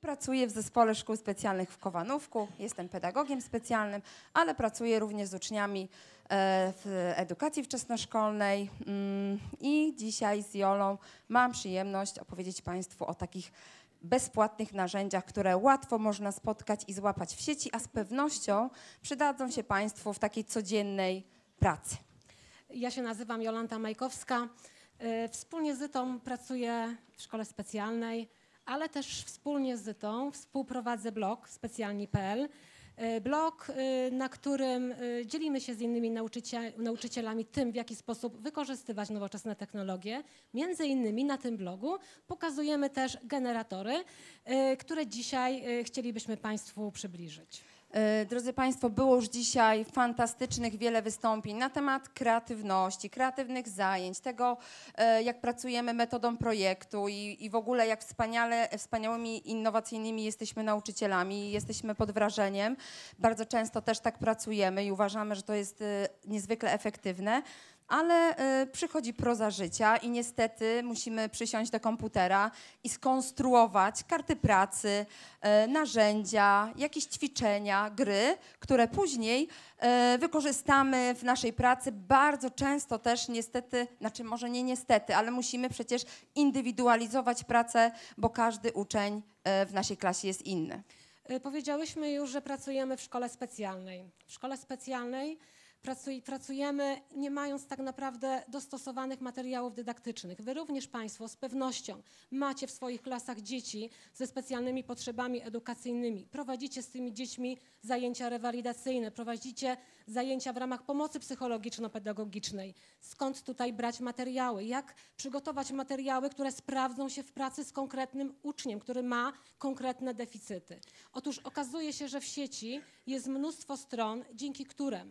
Pracuję w Zespole Szkół Specjalnych w Kowanówku, jestem pedagogiem specjalnym, ale pracuję również z uczniami w edukacji wczesnoszkolnej i dzisiaj z Jolą mam przyjemność opowiedzieć Państwu o takich bezpłatnych narzędziach, które łatwo można spotkać i złapać w sieci, a z pewnością przydadzą się Państwu w takiej codziennej pracy. Ja się nazywam Jolanta Majkowska. Wspólnie z Zytą pracuję w szkole specjalnej, ale też wspólnie z Zytą współprowadzę blog specjalni.pl. Blog, na którym dzielimy się z innymi nauczycielami tym, w jaki sposób wykorzystywać nowoczesne technologie. Między innymi na tym blogu pokazujemy też generatory, które dzisiaj chcielibyśmy Państwu przybliżyć. Drodzy Państwo, było już dzisiaj fantastycznych wiele wystąpień na temat kreatywności, kreatywnych zajęć, tego jak pracujemy metodą projektu i w ogóle jak wspaniałymi, innowacyjnymi jesteśmy nauczycielami, jesteśmy pod wrażeniem. Bardzo często też tak pracujemy i uważamy, że to jest niezwykle efektywne. Ale przychodzi proza życia i niestety musimy przysiąść do komputera i skonstruować karty pracy, narzędzia, jakieś ćwiczenia, gry, które później wykorzystamy w naszej pracy. Bardzo często też niestety, znaczy może nie niestety, ale musimy przecież indywidualizować pracę, bo każdy uczeń w naszej klasie jest inny. Powiedziałyśmy już, że pracujemy w szkole specjalnej. W szkole specjalnej pracujemy nie mając tak naprawdę dostosowanych materiałów dydaktycznych. Wy również Państwo z pewnością macie w swoich klasach dzieci ze specjalnymi potrzebami edukacyjnymi. Prowadzicie z tymi dziećmi zajęcia rewalidacyjne, prowadzicie zajęcia w ramach pomocy psychologiczno-pedagogicznej. Skąd tutaj brać materiały? Jak przygotować materiały, które sprawdzą się w pracy z konkretnym uczniem, który ma konkretne deficyty? Otóż okazuje się, że w sieci jest mnóstwo stron, dzięki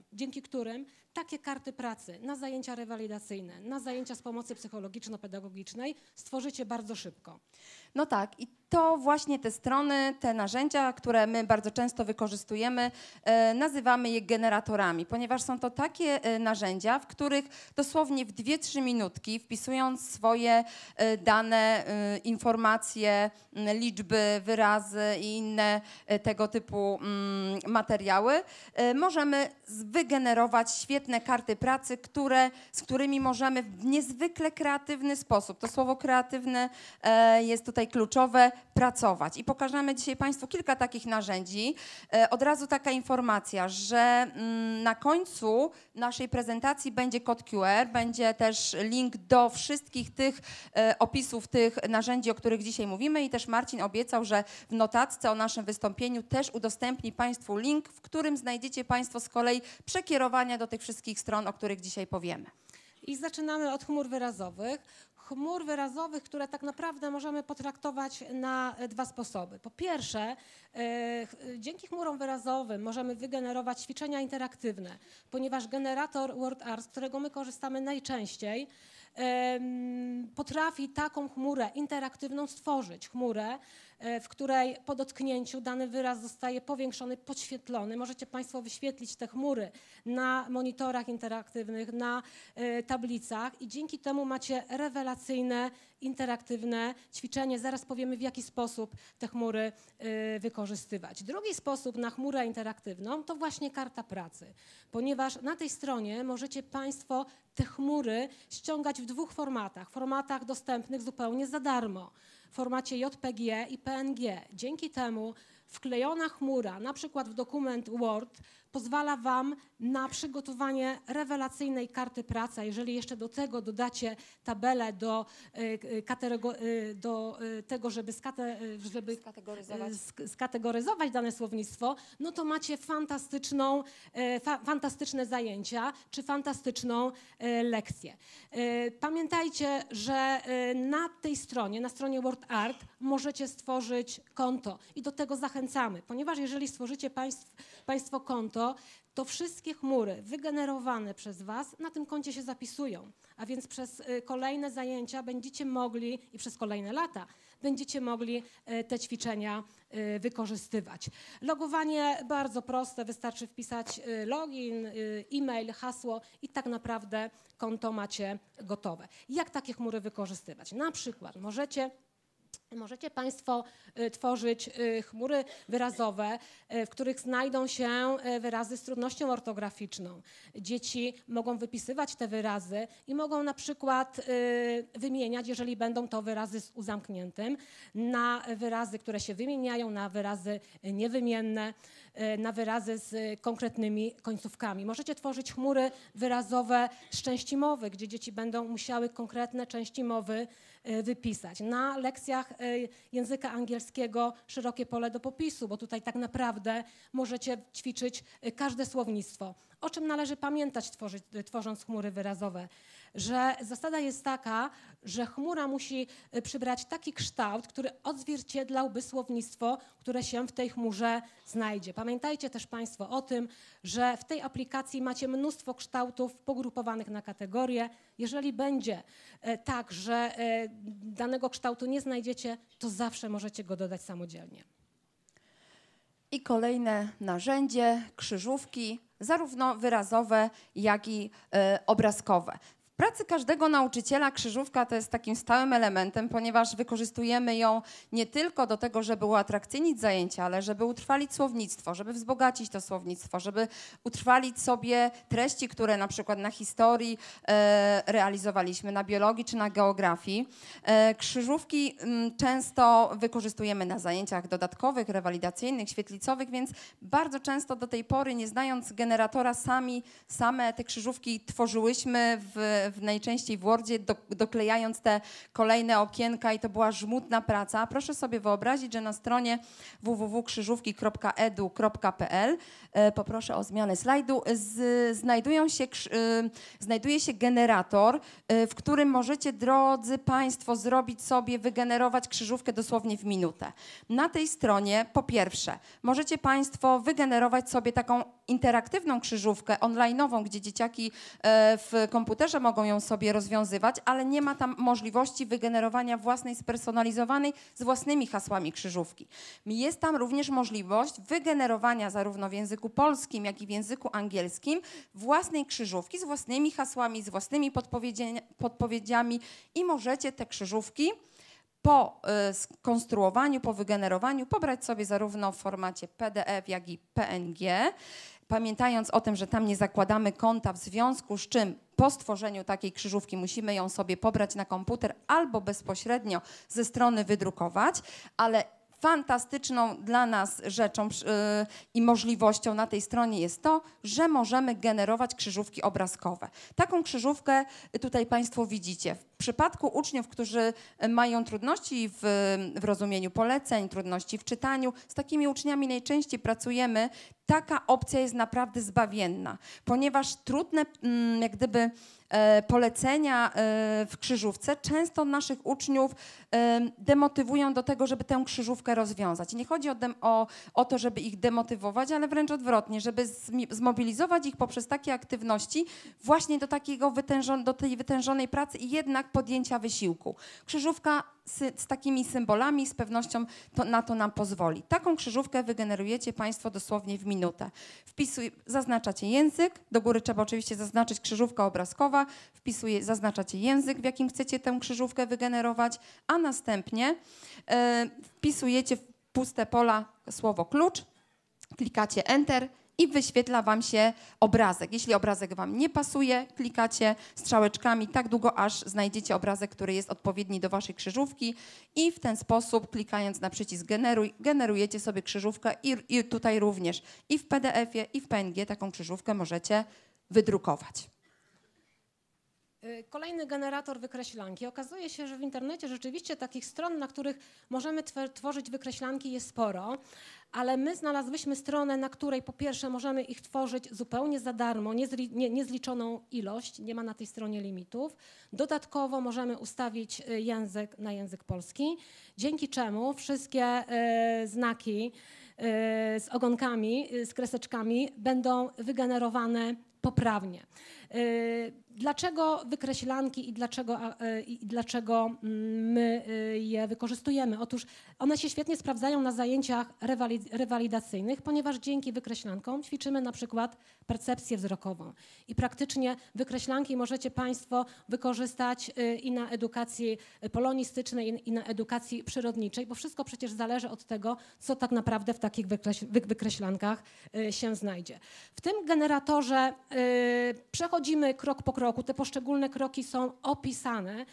którym takie karty pracy na zajęcia rewalidacyjne, na zajęcia z pomocy psychologiczno-pedagogicznej stworzycie bardzo szybko. No tak, i to właśnie te strony, te narzędzia, które my bardzo często wykorzystujemy, nazywamy je generatorami, ponieważ są to takie narzędzia, w których dosłownie w 2-3 minutki, wpisując swoje dane, informacje, liczby, wyrazy i inne tego typu materiały, możemy wygenerować świetne karty pracy, z którymi możemy w niezwykle kreatywny sposób, to słowo kreatywne jest tutaj kluczowe, pracować. I pokażemy dzisiaj Państwu kilka takich narzędzi. Od razu taka informacja, że na końcu naszej prezentacji będzie kod QR, będzie też link do wszystkich tych opisów tych narzędzi, o których dzisiaj mówimy i też Marcin obiecał, że w notatce o naszym wystąpieniu też udostępni Państwu link, w którym znajdziecie Państwo z kolei przekierowania do tych wszystkich stron, o których dzisiaj powiemy. I zaczynamy od chmur wyrazowych. Chmur wyrazowych, które tak naprawdę możemy potraktować na dwa sposoby. Po pierwsze, dzięki chmurom wyrazowym możemy wygenerować ćwiczenia interaktywne, ponieważ generator WordArt, z którego my korzystamy najczęściej, potrafi taką chmurę interaktywną stworzyć. Chmurę, w której po dotknięciu dany wyraz zostaje powiększony, podświetlony. Możecie Państwo wyświetlić te chmury na monitorach interaktywnych, na tablicach i dzięki temu macie rewelacyjne, interaktywne ćwiczenie. Zaraz powiemy, w jaki sposób te chmury wykorzystywać. Drugi sposób na chmurę interaktywną to właśnie karta pracy, ponieważ na tej stronie możecie Państwo te chmury ściągać w dwóch formatach dostępnych zupełnie za darmo. W formacie JPG i PNG. Dzięki temu wklejona chmura, na przykład w dokument Word, pozwala Wam na przygotowanie rewelacyjnej karty pracy. A jeżeli jeszcze do tego dodacie tabelę do tego, żeby skategoryzować dane słownictwo, no to macie fantastyczne zajęcia czy fantastyczną lekcję. Pamiętajcie, że na tej stronie, na stronie WordArt możecie stworzyć konto i do tego zachęcamy, ponieważ jeżeli stworzycie Państwo konto, to wszystkie chmury wygenerowane przez Was na tym koncie się zapisują, a więc przez kolejne zajęcia będziecie mogli i przez kolejne lata będziecie mogli te ćwiczenia wykorzystywać. Logowanie bardzo proste, wystarczy wpisać login, e-mail, hasło i tak naprawdę konto macie gotowe. Jak takie chmury wykorzystywać? Na przykład możecie Możecie Państwo tworzyć chmury wyrazowe, w których znajdą się wyrazy z trudnością ortograficzną. Dzieci mogą wypisywać te wyrazy i mogą na przykład wymieniać, jeżeli będą to wyrazy z U zamkniętym, na wyrazy, które się wymieniają, na wyrazy niewymienne, na wyrazy z konkretnymi końcówkami. Możecie tworzyć chmury wyrazowe z części mowy, gdzie dzieci będą musiały konkretne części mowy wypisać. Na lekcjach języka angielskiego szerokie pole do popisu, bo tutaj tak naprawdę możecie ćwiczyć każde słownictwo. O czym należy pamiętać, tworząc chmury wyrazowe? Że zasada jest taka, że chmura musi przybrać taki kształt, który odzwierciedlałby słownictwo, które się w tej chmurze znajdzie. Pamiętajcie też Państwo o tym, że w tej aplikacji macie mnóstwo kształtów pogrupowanych na kategorie. Jeżeli będzie tak, że danego kształtu nie znajdziecie, to zawsze możecie go dodać samodzielnie. I kolejne narzędzie, krzyżówki, zarówno wyrazowe, jak i obrazkowe. W pracy każdego nauczyciela krzyżówka to jest takim stałym elementem, ponieważ wykorzystujemy ją nie tylko do tego, żeby uatrakcyjnić zajęcia, ale żeby utrwalić słownictwo, żeby wzbogacić to słownictwo, żeby utrwalić sobie treści, które na przykład na historii realizowaliśmy, na biologii czy na geografii. Krzyżówki często wykorzystujemy na zajęciach dodatkowych, rewalidacyjnych, świetlicowych, więc bardzo często do tej pory, nie znając generatora, same te krzyżówki tworzyłyśmy najczęściej w Wordzie, doklejając te kolejne okienka i to była żmudna praca. Proszę sobie wyobrazić, że na stronie www.krzyżówki.edu.pl, poproszę o zmianę slajdu, znajduje się generator, w którym możecie, drodzy Państwo, zrobić sobie, wygenerować krzyżówkę dosłownie w minutę. Na tej stronie, po pierwsze, możecie Państwo wygenerować sobie taką interaktywną krzyżówkę online'ową, gdzie dzieciaki w komputerze mogą ją sobie rozwiązywać, ale nie ma tam możliwości wygenerowania własnej, spersonalizowanej, z własnymi hasłami krzyżówki. Jest tam również możliwość wygenerowania zarówno w języku polskim, jak i w języku angielskim własnej krzyżówki z własnymi hasłami, z własnymi podpowiedziami i możecie te krzyżówki po skonstruowaniu, po wygenerowaniu pobrać sobie zarówno w formacie PDF, jak i PNG, pamiętając o tym, że tam nie zakładamy konta, w związku z czym po stworzeniu takiej krzyżówki musimy ją sobie pobrać na komputer albo bezpośrednio ze strony wydrukować, ale fantastyczną dla nas rzeczą i możliwością na tej stronie jest to, że możemy generować krzyżówki obrazkowe. Taką krzyżówkę tutaj Państwo widzicie. W przypadku uczniów, którzy mają trudności w rozumieniu poleceń, trudności w czytaniu, z takimi uczniami najczęściej pracujemy. Taka opcja jest naprawdę zbawienna, ponieważ trudne jak gdyby polecenia w krzyżówce często naszych uczniów demotywują do tego, żeby tę krzyżówkę rozwiązać. Nie chodzi o to, żeby ich demotywować, ale wręcz odwrotnie, żeby zmobilizować ich poprzez takie aktywności właśnie do tej wytężonej pracy i jednak podjęcia wysiłku. Krzyżówka z takimi symbolami z pewnością na to nam pozwoli. Taką krzyżówkę wygenerujecie Państwo dosłownie w minutę. Zaznaczacie język, do góry trzeba oczywiście zaznaczyć krzyżówka obrazkowa, zaznaczacie język, w jakim chcecie tę krzyżówkę wygenerować, a następnie wpisujecie w puste pola słowo klucz, klikacie Enter i wyświetla Wam się obrazek. Jeśli obrazek Wam nie pasuje, klikacie strzałeczkami tak długo, aż znajdziecie obrazek, który jest odpowiedni do Waszej krzyżówki i w ten sposób, klikając na przycisk Generuj, generujecie sobie krzyżówkę i tutaj również i w PDF-ie, i w PNG taką krzyżówkę możecie wydrukować. Kolejny generator wykreślanki. Okazuje się, że w internecie rzeczywiście takich stron, na których możemy tworzyć wykreślanki, jest sporo, ale my znalazłyśmy stronę, na której po pierwsze możemy ich tworzyć zupełnie za darmo, niezliczoną ilość, nie ma na tej stronie limitów. Dodatkowo możemy ustawić język na język polski, dzięki czemu wszystkie znaki z ogonkami, z kreseczkami będą wygenerowane poprawnie. Dlaczego wykreślanki i dlaczego my je wykorzystujemy? Otóż one się świetnie sprawdzają na zajęciach rewalidacyjnych, ponieważ dzięki wykreślankom ćwiczymy na przykład percepcję wzrokową. I praktycznie wykreślanki możecie Państwo wykorzystać i na edukacji polonistycznej, i na edukacji przyrodniczej, bo wszystko przecież zależy od tego, co tak naprawdę w takich wykreślankach się znajdzie. W tym generatorze przechodzimy krok po kroku, te poszczególne kroki są opisane.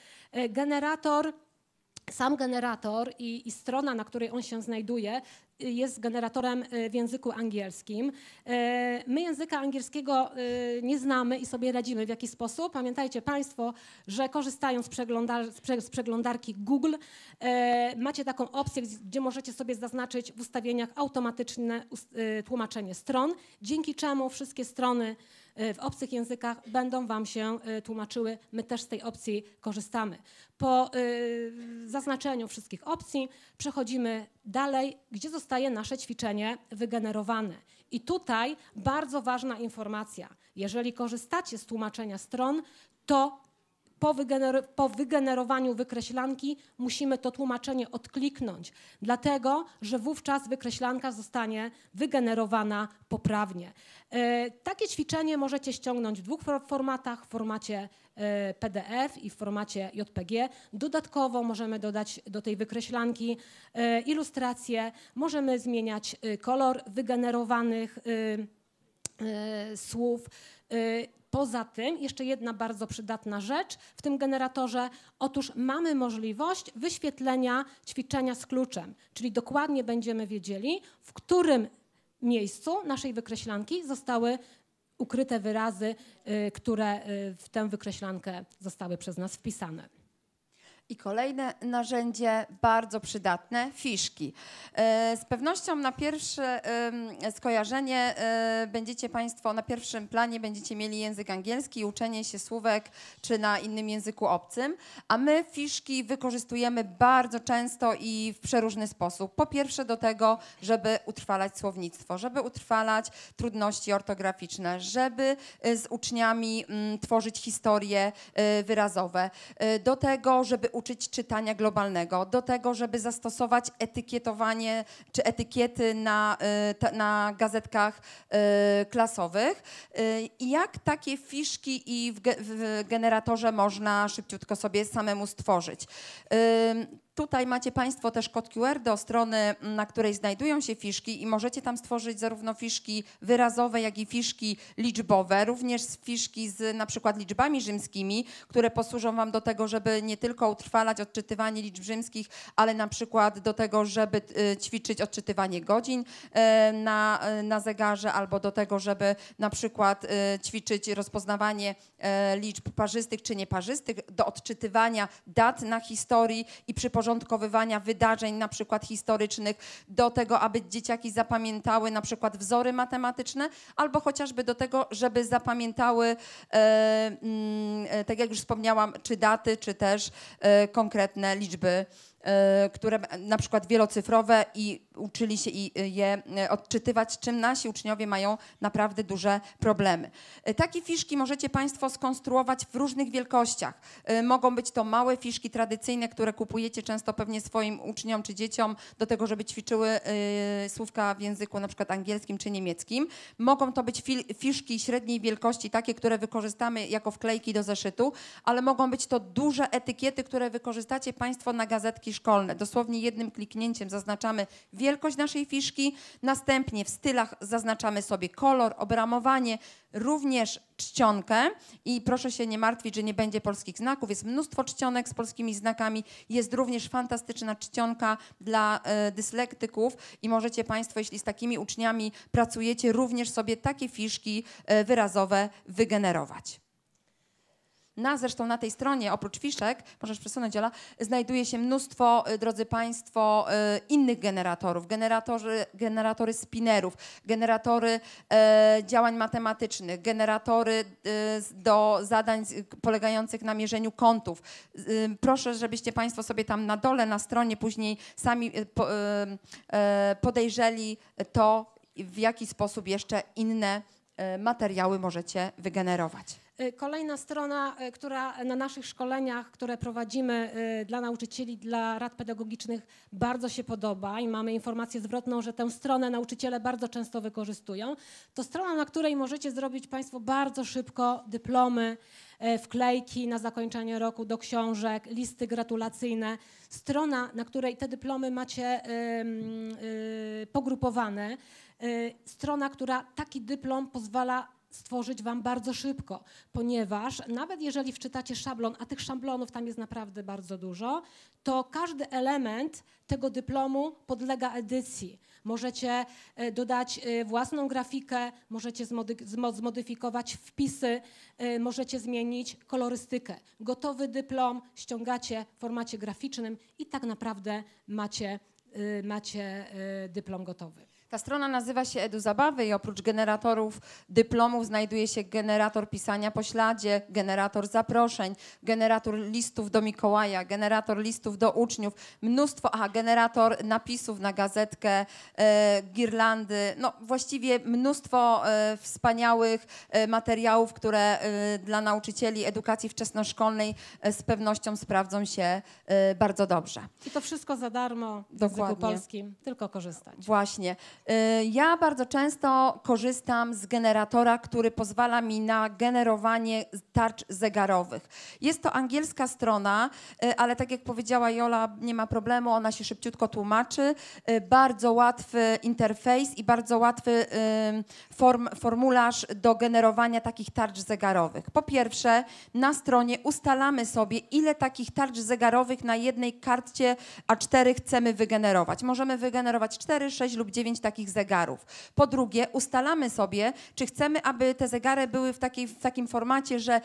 Sam generator i strona, na której on się znajduje, jest generatorem w języku angielskim. My języka angielskiego nie znamy i sobie radzimy w jaki sposób. Pamiętajcie Państwo, że korzystając z przeglądarki Google macie taką opcję, gdzie możecie sobie zaznaczyć w ustawieniach automatyczne tłumaczenie stron, dzięki czemu wszystkie strony w obcych językach będą Wam się tłumaczyły. My też z tej opcji korzystamy. Po zaznaczeniu wszystkich opcji przechodzimy dalej, gdzie zostaje nasze ćwiczenie wygenerowane. I tutaj bardzo ważna informacja. Jeżeli korzystacie z tłumaczenia stron, to po wygenerowaniu wykreślanki musimy to tłumaczenie odkliknąć, dlatego że wówczas wykreślanka zostanie wygenerowana poprawnie. Takie ćwiczenie możecie ściągnąć w dwóch formatach, w formacie PDF i w formacie JPG. Dodatkowo możemy dodać do tej wykreślanki ilustracje, możemy zmieniać kolor wygenerowanych słów. Poza tym jeszcze jedna bardzo przydatna rzecz w tym generatorze, otóż mamy możliwość wyświetlenia ćwiczenia z kluczem, czyli dokładnie będziemy wiedzieli, w którym miejscu naszej wykreślanki zostały ukryte wyrazy, które w tę wykreślankę zostały przez nas wpisane. I kolejne narzędzie bardzo przydatne, fiszki. Z pewnością na pierwsze skojarzenie będziecie Państwo, na pierwszym planie będziecie mieli język angielski, uczenie się słówek czy na innym języku obcym, a my fiszki wykorzystujemy bardzo często i w przeróżny sposób. Po pierwsze do tego, żeby utrwalać słownictwo, żeby utrwalać trudności ortograficzne, żeby z uczniami tworzyć historie wyrazowe, do tego, żeby uczyć czytania globalnego, do tego, żeby zastosować etykietowanie czy etykiety na gazetkach klasowych. I jak takie fiszki i w generatorze można szybciutko sobie samemu stworzyć. Tutaj macie Państwo też kod QR do strony, na której znajdują się fiszki i możecie tam stworzyć zarówno fiszki wyrazowe, jak i fiszki liczbowe, również fiszki z na przykład liczbami rzymskimi, które posłużą Wam do tego, żeby nie tylko utrwalać odczytywanie liczb rzymskich, ale na przykład do tego, żeby ćwiczyć odczytywanie godzin na zegarze, albo do tego, żeby na przykład ćwiczyć rozpoznawanie liczb parzystych czy nieparzystych, do odczytywania dat na historii i przyporządkowania wydarzeń na przykład historycznych, do tego, aby dzieciaki zapamiętały na przykład wzory matematyczne, albo chociażby do tego, żeby zapamiętały, tak jak już wspomniałam, czy daty, czy też konkretne liczby, które na przykład wielocyfrowe i uczyli się je odczytywać, czym nasi uczniowie mają naprawdę duże problemy. Takie fiszki możecie Państwo skonstruować w różnych wielkościach. Mogą być to małe fiszki tradycyjne, które kupujecie często pewnie swoim uczniom czy dzieciom do tego, żeby ćwiczyły słówka w języku na przykład angielskim czy niemieckim. Mogą to być fiszki średniej wielkości, takie, które wykorzystamy jako wklejki do zeszytu, ale mogą być to duże etykiety, które wykorzystacie Państwo na gazetki szkolne. Dosłownie jednym kliknięciem zaznaczamy wielkość naszej fiszki, następnie w stylach zaznaczamy sobie kolor, obramowanie, również czcionkę i proszę się nie martwić, że nie będzie polskich znaków. Jest mnóstwo czcionek z polskimi znakami. Jest również fantastyczna czcionka dla dyslektyków i możecie Państwo, jeśli z takimi uczniami pracujecie, również sobie takie fiszki wyrazowe wygenerować. Zresztą na tej stronie, oprócz fiszek, możesz przesunąć, Ola, znajduje się mnóstwo, drodzy Państwo, innych generatorów. Generatory spinnerów, generatory działań matematycznych, generatory do zadań polegających na mierzeniu kątów. Proszę, żebyście Państwo sobie tam na dole, na stronie później sami podejrzeli to, w jaki sposób jeszcze inne materiały możecie wygenerować. Kolejna strona, która na naszych szkoleniach, które prowadzimy dla nauczycieli, dla rad pedagogicznych bardzo się podoba i mamy informację zwrotną, że tę stronę nauczyciele bardzo często wykorzystują, to strona, na której możecie zrobić Państwo bardzo szybko dyplomy, wklejki na zakończenie roku do książek, listy gratulacyjne. Strona, na której te dyplomy macie pogrupowane. Strona, która taki dyplom pozwala stworzyć Wam bardzo szybko, ponieważ nawet jeżeli wczytacie szablon, a tych szablonów tam jest naprawdę bardzo dużo, to każdy element tego dyplomu podlega edycji. Możecie dodać własną grafikę, możecie zmodyfikować wpisy, możecie zmienić kolorystykę. Gotowy dyplom ściągacie w formacie graficznym i tak naprawdę macie dyplom gotowy. Ta strona nazywa się EduZabawy i oprócz generatorów dyplomów znajduje się generator pisania po śladzie, generator zaproszeń, generator listów do Mikołaja, generator listów do uczniów, generator napisów na gazetkę, girlandy, no właściwie mnóstwo wspaniałych materiałów, które dla nauczycieli edukacji wczesnoszkolnej z pewnością sprawdzą się bardzo dobrze. I to wszystko za darmo w języku polskim, tylko korzystać. Właśnie. Ja bardzo często korzystam z generatora, który pozwala mi na generowanie tarcz zegarowych. Jest to angielska strona, ale tak jak powiedziała Jola, nie ma problemu, ona się szybciutko tłumaczy. Bardzo łatwy interfejs i bardzo łatwy formularz do generowania takich tarcz zegarowych. Po pierwsze, na stronie ustalamy sobie, ile takich tarcz zegarowych na jednej kartce A4 chcemy wygenerować. Możemy wygenerować 4, 6 lub 9 takich zegarów. Po drugie, ustalamy sobie, czy chcemy, aby te zegary były w takim formacie, że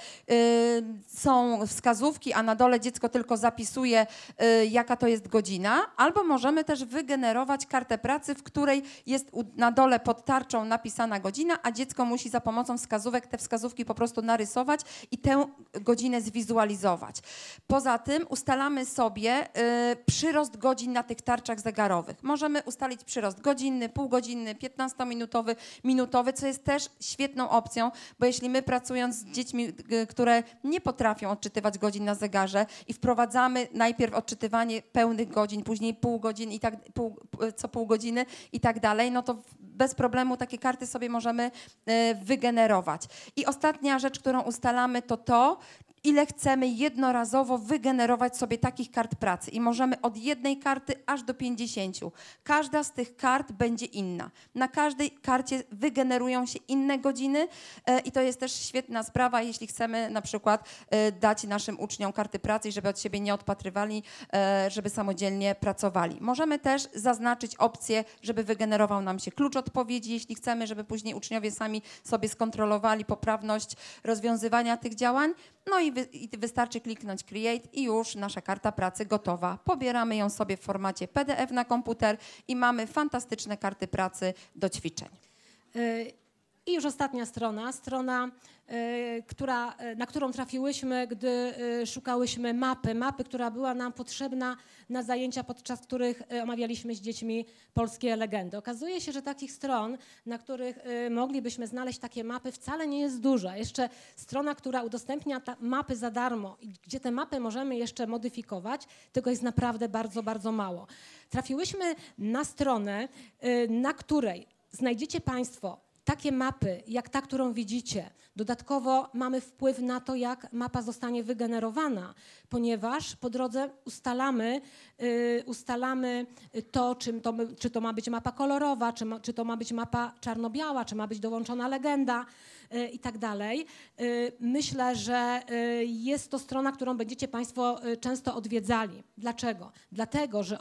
są wskazówki, a na dole dziecko tylko zapisuje, jaka to jest godzina, albo możemy też wygenerować kartę pracy, w której jest na dole pod tarczą napisana godzina, a dziecko musi za pomocą wskazówek te wskazówki po prostu narysować i tę godzinę zwizualizować. Poza tym ustalamy sobie przyrost godzin na tych tarczach zegarowych. Możemy ustalić przyrost godzinny, półgodzinny, 15-minutowy, minutowy, co jest też świetną opcją, bo jeśli my pracując z dziećmi, które nie potrafią odczytywać godzin na zegarze i wprowadzamy najpierw odczytywanie pełnych godzin, później pół godziny co pół godziny i tak dalej, no to bez problemu takie karty sobie możemy wygenerować. I ostatnia rzecz, którą ustalamy, to ile chcemy jednorazowo wygenerować sobie takich kart pracy. I możemy od jednej karty aż do 50. Każda z tych kart będzie inna. Na każdej karcie wygenerują się inne godziny i to jest też świetna sprawa, jeśli chcemy na przykład dać naszym uczniom karty pracy, żeby od siebie nie odpatrywali, żeby samodzielnie pracowali. Możemy też zaznaczyć opcję, żeby wygenerował nam się klucz odpowiedzi, jeśli chcemy, żeby później uczniowie sami sobie skontrolowali poprawność rozwiązywania tych działań. No i wystarczy kliknąć Create i już nasza karta pracy gotowa. Pobieramy ją sobie w formacie PDF na komputer i mamy fantastyczne karty pracy do ćwiczeń. I już ostatnia strona, na którą trafiłyśmy, gdy szukałyśmy mapy, która była nam potrzebna na zajęcia, podczas których omawialiśmy z dziećmi polskie legendy. Okazuje się, że takich stron, na których moglibyśmy znaleźć takie mapy, wcale nie jest dużo. Jeszcze strona, która udostępnia mapy za darmo i gdzie te mapy możemy jeszcze modyfikować, tego jest naprawdę bardzo, bardzo mało. Trafiłyśmy na stronę, na której znajdziecie Państwo takie mapy, jak ta, którą widzicie. Dodatkowo mamy wpływ na to, jak mapa zostanie wygenerowana, ponieważ po drodze ustalamy to, czy to ma być mapa kolorowa, czy to ma być mapa czarno-biała, czy ma być dołączona legenda i tak dalej. Myślę, że jest to strona, którą będziecie Państwo często odwiedzali. Dlaczego? Dlatego, że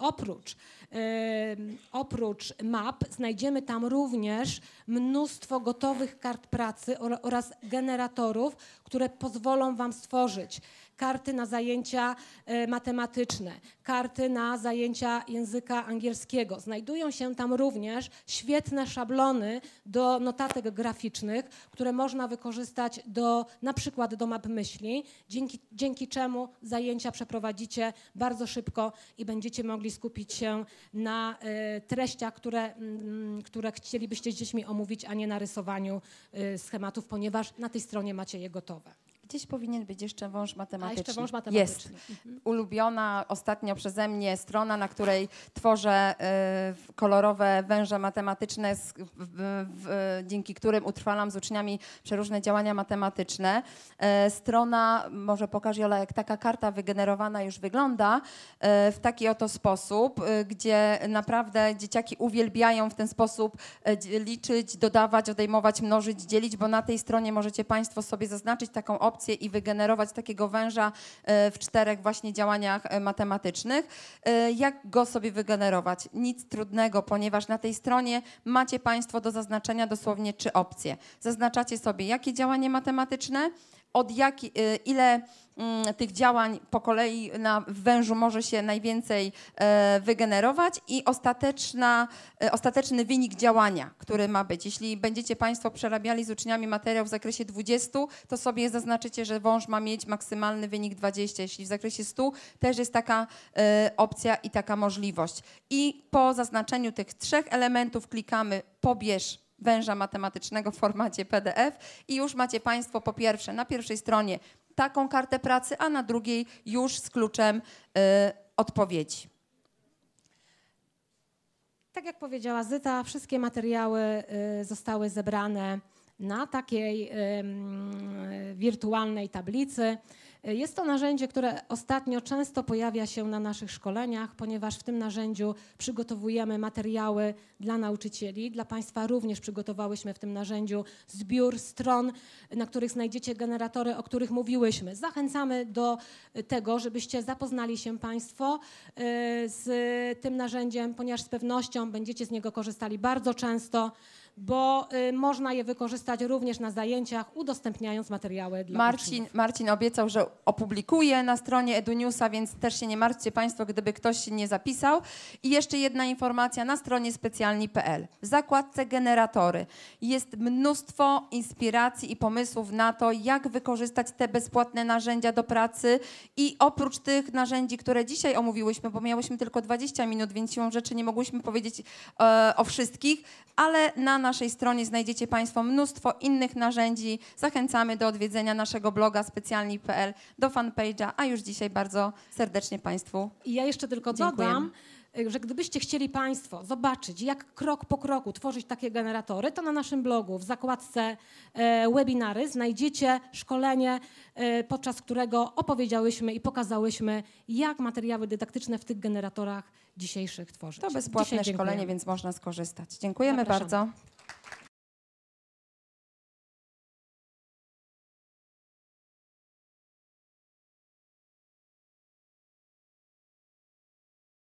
oprócz map znajdziemy tam również mnóstwo gotowych kart pracy oraz generatorów, które pozwolą Wam stworzyć karty na zajęcia matematyczne, karty na zajęcia języka angielskiego. Znajdują się tam również świetne szablony do notatek graficznych, które można wykorzystać na przykład do map myśli, dzięki czemu zajęcia przeprowadzicie bardzo szybko i będziecie mogli skupić się na treściach, które chcielibyście z dziećmi omówić, a nie na rysowaniu schematów, ponieważ na tej stronie macie je gotowe. gdzieś powinien być jeszcze wąż matematyczny. A jeszcze wąż matematyczny. Jest. Ulubiona ostatnio przeze mnie strona, na której tworzę kolorowe węże matematyczne, dzięki którym utrwalam z uczniami przeróżne działania matematyczne. Strona, może pokaż Jola, jak taka karta wygenerowana już wygląda, w taki oto sposób, gdzie naprawdę dzieciaki uwielbiają w ten sposób liczyć, dodawać, odejmować, mnożyć, dzielić, bo na tej stronie możecie Państwo sobie zaznaczyć taką opcję i wygenerować takiego węża w 4 właśnie działaniach matematycznych. Jak go sobie wygenerować? Nic trudnego, ponieważ na tej stronie macie Państwo do zaznaczenia dosłownie 3 opcje. Zaznaczacie sobie, jakie działanie matematyczne, ile tych działań po kolei w wężu może się najwięcej wygenerować i ostateczny wynik działania, który ma być. Jeśli będziecie Państwo przerabiali z uczniami materiał w zakresie 20, to sobie zaznaczycie, że wąż ma mieć maksymalny wynik 20. Jeśli w zakresie 100, też jest taka opcja i taka możliwość. I po zaznaczeniu tych 3 elementów klikamy pobierz węża matematycznego w formacie PDF i już macie Państwo po pierwsze na pierwszej stronie taką kartę pracy, a na drugiej już z kluczem odpowiedzi. Tak jak powiedziała Zyta, wszystkie materiały zostały zebrane na takiej wirtualnej tablicy. Jest to narzędzie, które ostatnio często pojawia się na naszych szkoleniach, ponieważ w tym narzędziu przygotowujemy materiały dla nauczycieli. Dla Państwa również przygotowałyśmy w tym narzędziu zbiór stron, na których znajdziecie generatory, o których mówiłyśmy. Zachęcamy do tego, żebyście zapoznali się Państwo z tym narzędziem, ponieważ z pewnością będziecie z niego korzystali bardzo często, bo można je wykorzystać również na zajęciach, udostępniając materiały dla uczniów. Marcin obiecał, że opublikuje na stronie EduNewsa, więc też się nie martwcie Państwo, gdyby ktoś się nie zapisał. I jeszcze jedna informacja na stronie specjalni.pl. W zakładce generatory jest mnóstwo inspiracji i pomysłów na to, jak wykorzystać te bezpłatne narzędzia do pracy i oprócz tych narzędzi, które dzisiaj omówiłyśmy, bo miałyśmy tylko 20 minut, więc siłą rzeczy nie mogłyśmy powiedzieć o wszystkich, ale na naszej stronie znajdziecie Państwo mnóstwo innych narzędzi. Zachęcamy do odwiedzenia naszego bloga specjalni.pl, do fanpage'a, a już dzisiaj bardzo serdecznie Państwu I ja jeszcze tylko dodam, że gdybyście chcieli Państwo zobaczyć, jak krok po kroku tworzyć takie generatory, to na naszym blogu w zakładce webinary znajdziecie szkolenie, podczas którego opowiedziałyśmy i pokazałyśmy, jak materiały dydaktyczne w tych generatorach dzisiejszych tworzyć. To bezpłatne szkolenie, więc można skorzystać. Dziękujemy bardzo.